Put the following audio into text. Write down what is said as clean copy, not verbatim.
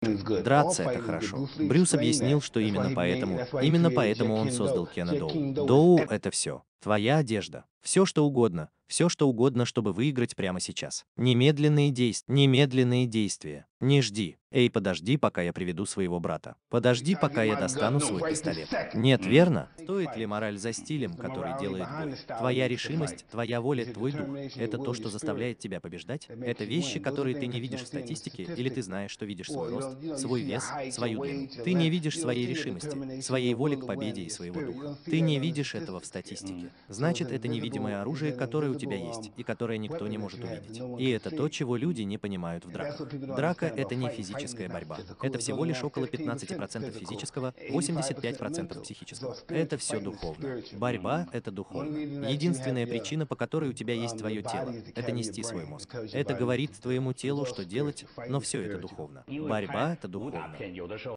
Драться — это хорошо. Брюс объяснил, что именно поэтому он создал Кена Доу. Доу — это все. Твоя одежда. Все, что угодно, чтобы выиграть прямо сейчас. Немедленные действия. Не жди. Эй, подожди, пока я приведу своего брата. Подожди, пока я достану свой пистолет. Нет, верно? Стоит ли мораль за стилем, который делает бой? Твоя решимость, твоя воля, твой дух — это то, что заставляет тебя побеждать? Это вещи, которые ты не видишь в статистике, или ты знаешь, что видишь свой рост, свой вес, свою длину. Ты не видишь своей решимости, своей воли к победе и своего духа. Ты не видишь этого в статистике. Значит, это невидимое оружие, которое у тебя есть, и которое никто не может увидеть. И это то, чего люди не понимают в драках. Драка — это не физическая борьба. Это всего лишь около 15% физического, 85% психического. Это все духовно. Борьба — это духовно. Единственная причина, по которой у тебя есть твое тело — это нести свой мозг. Это говорит твоему телу, что делать, но все это духовно. Борьба — это духовно.